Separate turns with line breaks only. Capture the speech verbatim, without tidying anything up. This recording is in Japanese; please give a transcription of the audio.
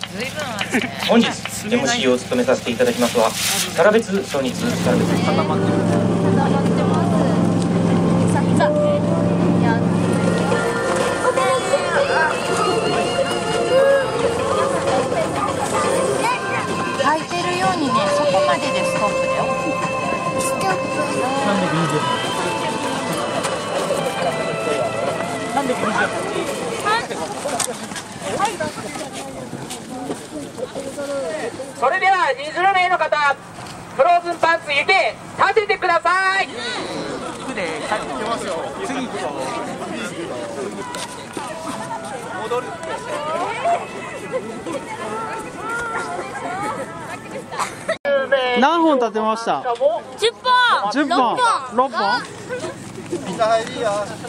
本日 エムシー を務めさせていただきますはサラベツソニツサラベツ固まってる固まってますさっさや履いてるようにね、そこまででストップだよ。ストップさんびゃくにじゅうさんびゃくにじゅうはい、それではにじゅうめいの方、フローズンパンツ入れて立ててください。行くで、帰ってきますよ。次行くぞ。戻るって。
何本立てました？
じゅっぽん。
じゅっぽん。ろっぽん。
みんな入りや。